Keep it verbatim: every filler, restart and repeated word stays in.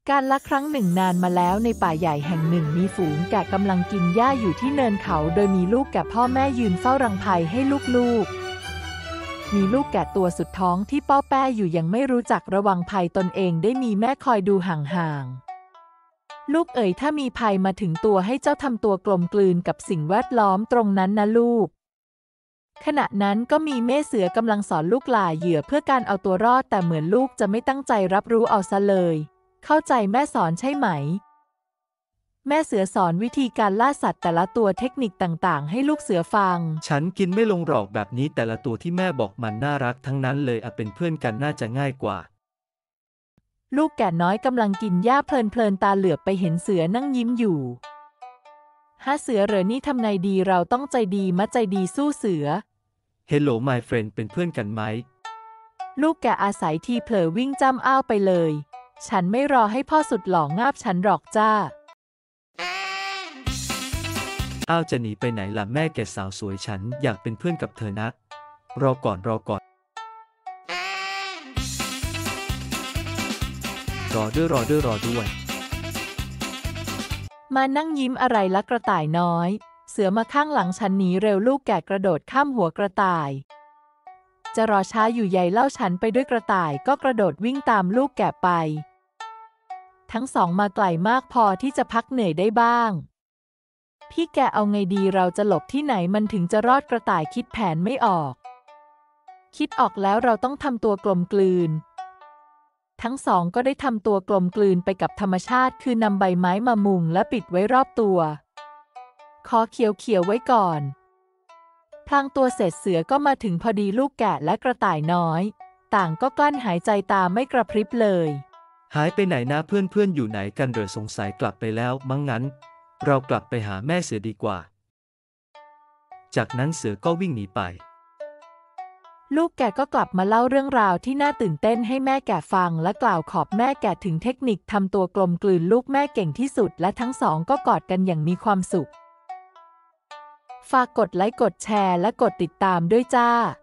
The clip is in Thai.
การละครั้งหนึ่งนานมาแล้วในป่าใหญ่แห่งหนึ่งมีฝูงแกะกำลังกินหญ้าอยู่ที่เนินเขาโดยมีลูกแกะพ่อแม่ยืนเฝ้ารังไผ่ให้ลูกๆมีลูกแกะตัวสุดท้องที่ป้อแป้อยู่ยังไม่รู้จักระวังภัยตนเองได้มีแม่คอยดูห่างๆลูกเอ๋ยถ้ามีภัยมาถึงตัวให้เจ้าทำตัวกลมกลืนกับสิ่งแวดล้อมตรงนั้นนะลูกขณะนั้นก็มีแม่เสือกำลังสอนลูกล่าเหยื่อเพื่อการเอาตัวรอดแต่เหมือนลูกจะไม่ตั้งใจรับรู้เอาซะเลยเข้าใจแม่สอนใช่ไหมแม่เสือสอนวิธีการล่าสัตว์แต่ละตัวเทคนิคต่างๆให้ลูกเสือฟังฉันกินไม่ลงหรอกแบบนี้แต่ละตัวที่แม่บอกมันน่ารักทั้งนั้นเลยอะเป็นเพื่อนกันน่าจะง่ายกว่าลูกแกะน้อยกำลังกินหญ้าเพลินๆตาเหลือบไปเห็นเสือนั่งยิ้มอยู่ฮะเสือเหรอนี่ทำไงดีเราต้องใจดีมะใจดีสู้เสือ Hello my friend เป็นเพื่อนกันไหมลูกแกะอาศัยทีเผลอวิ่งจ้ำอ้าวไปเลยฉันไม่รอให้พ่อสุดหล่องาบฉันหรอกจ้าอ้าวจะหนีไปไหนล่ะแม่แกสาวสวยฉันอยากเป็นเพื่อนกับเธอนะรอก่อนรอก่อนรอด้วยรอด้วยรอด้วยมานั่งยิ้มอะไรละกระต่ายน้อยเสือมาข้างหลังฉันหนีเร็วลูกแกะกระโดดข้ามหัวกระต่ายจะรอช้าอยู่ใหญ่เล่าฉันไปด้วยกระต่ายก็กระโดดวิ่งตามลูกแกะไปทั้งสองมาไกลมากพอที่จะพักเหนื่อยได้บ้างพี่แกเอาไงดีเราจะหลบที่ไหนมันถึงจะรอดกระต่ายคิดแผนไม่ออกคิดออกแล้วเราต้องทำตัวกลมกลืนทั้งสองก็ได้ทำตัวกลมกลืนไปกับธรรมชาติคือนำใบไม้มามุงและปิดไว้รอบตัวขอเขียวเขียวไว้ก่อนพลางตัวเสร็จเสือก็มาถึงพอดีลูกแกะและกระต่ายน้อยต่างก็กลั้นหายใจตาไม่กระพริบเลยหายไปไหนนะเพื่อนๆอยู่ไหนกันเหรอสงสัยกลับไปแล้วมั้งงั้นเรากลับไปหาแม่เสือดีกว่าจากนั้นเสือก็วิ่งหนีไปลูกแกะก็กลับมาเล่าเรื่องราวที่น่าตื่นเต้นให้แม่แกะฟังและกล่าวขอบแม่แกะถึงเทคนิคทำตัวกลมกลืนลูกแม่เก่งที่สุดและทั้งสองก็กอดกันอย่างมีความสุขฝากกดไลค์กดแชร์และกดติดตามด้วยจ้า